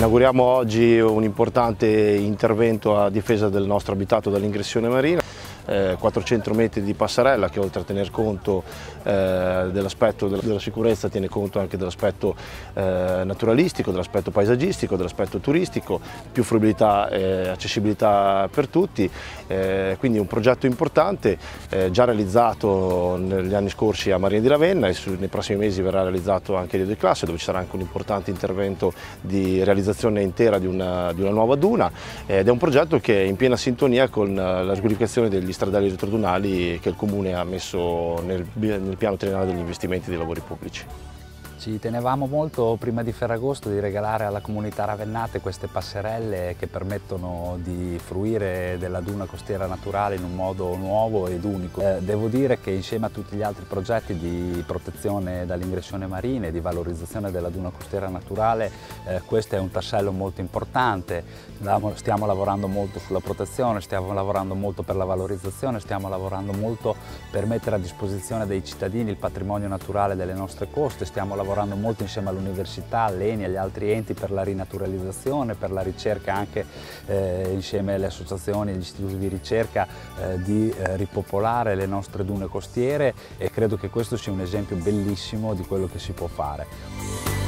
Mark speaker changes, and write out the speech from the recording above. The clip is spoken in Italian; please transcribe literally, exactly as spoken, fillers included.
Speaker 1: Inauguriamo oggi un importante intervento a difesa del nostro abitato dall'ingressione marina. Eh, quattrocento metri di passerella che, oltre a tener conto eh, dell'aspetto della, della sicurezza, tiene conto anche dell'aspetto eh, naturalistico, dell'aspetto paesaggistico, dell'aspetto turistico, più fruibilità e accessibilità per tutti, eh, quindi un progetto importante eh, già realizzato negli anni scorsi a Marina di Ravenna e su, nei prossimi mesi verrà realizzato anche a Lido di Classe, dove ci sarà anche un importante intervento di realizzazione intera di una, di una nuova duna, ed è un progetto che è in piena sintonia con la sgulificazione degli stradali retrodunali che il Comune ha messo nel, nel piano triennale degli investimenti dei lavori pubblici.
Speaker 2: Ci tenevamo molto prima di Ferragosto di regalare alla comunità ravennate queste passerelle che permettono di fruire della duna costiera naturale in un modo nuovo ed unico. Eh, devo dire che insieme a tutti gli altri progetti di protezione dall'ingressione marina e di valorizzazione della duna costiera naturale, eh, questo è un tassello molto importante. Stiamo lavorando molto sulla protezione, stiamo lavorando molto per la valorizzazione, stiamo lavorando molto per mettere a disposizione dei cittadini il patrimonio naturale delle nostre coste, stiamo lavorando lavorando molto insieme all'università, all'E N I, agli altri enti per la rinaturalizzazione, per la ricerca anche eh, insieme alle associazioni e agli istituti di ricerca eh, di eh, ripopolare le nostre dune costiere, e credo che questo sia un esempio bellissimo di quello che si può fare.